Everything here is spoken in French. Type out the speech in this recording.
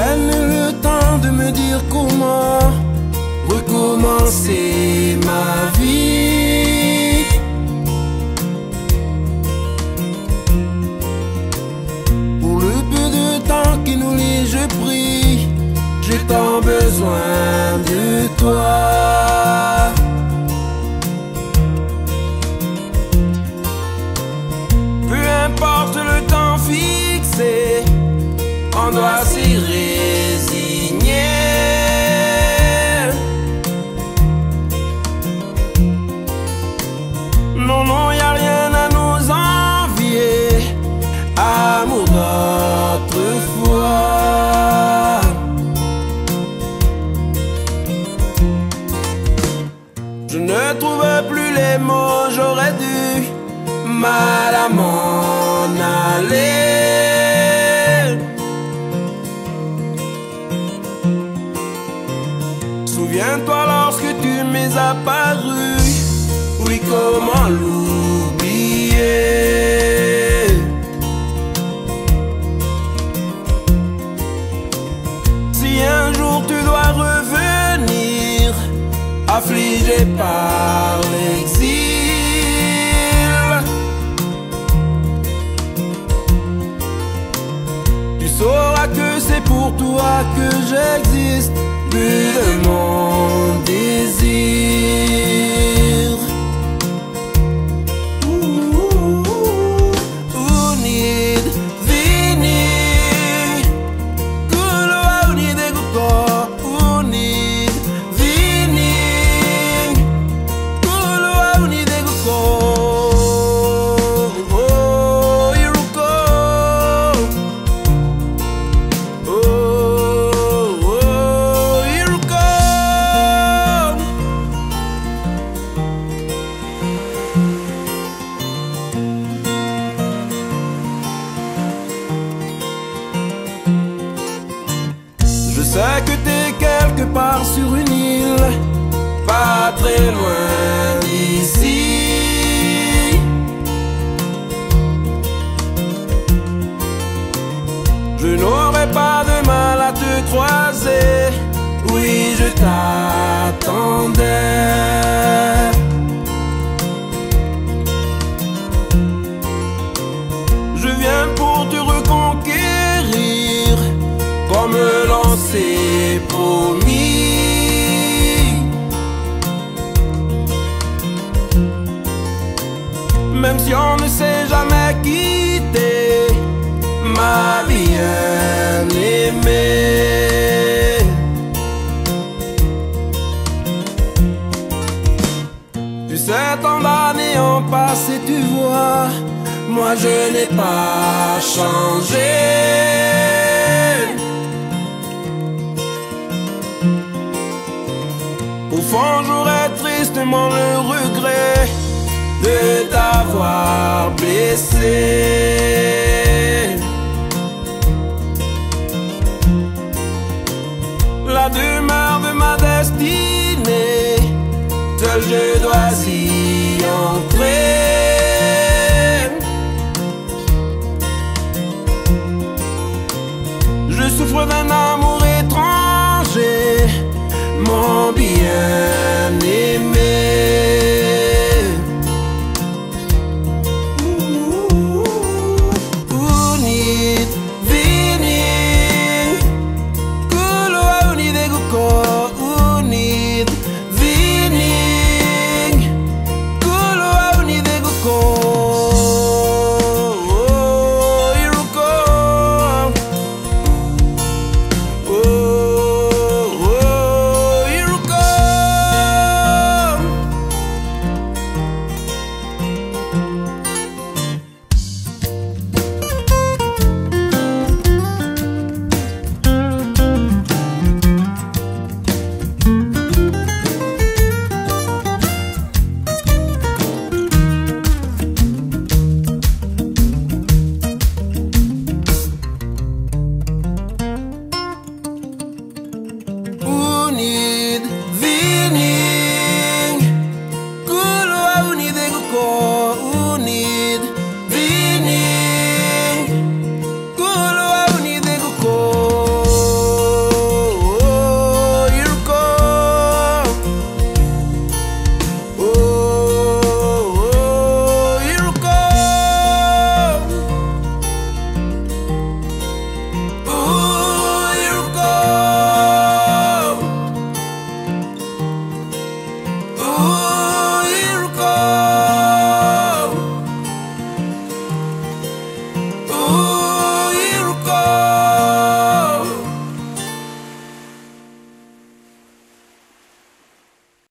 prenne le temps de me dire comment recommencer ma vie. Pour le peu de temps qui nous lie, je prie, j'ai tant besoin de toi. Peu importe le temps fixé, on doit s'y résigner. Non, non, y a rien à nous envier, amour d'autrefois. Je ne trouvais plus les mots, j'aurais dû mal à m'en aller. Souviens-toi lorsque tu m'es apparu, oui, comment l'oublier? Si un jour tu dois revenir, affligé par l'exil, tu sauras que c'est pour toi que j'existe, plus de mon désir. Unid, vini, kulo unid eguko. Unid, vini, kulo unid eguko. Oh, iruko. Je sais que t'es quelque part sur une île, pas très loin d'ici. Je n'aurai pas de mal à te croiser, oui, je t'attendais. Je viens pour te reconquérir, comme l'on s'est promis. Même si on ne s'est jamais quitté, ma bien-aimée. Tu sais, tant d'années ont passé, tu vois, moi je n'ai pas changé. Au fond, j'aurais tristement le regret de t'avoir blessé. La demeure de ma destinée, seul je dois y entrer. Je souffre d'un amour étranger, mon bien-aimé.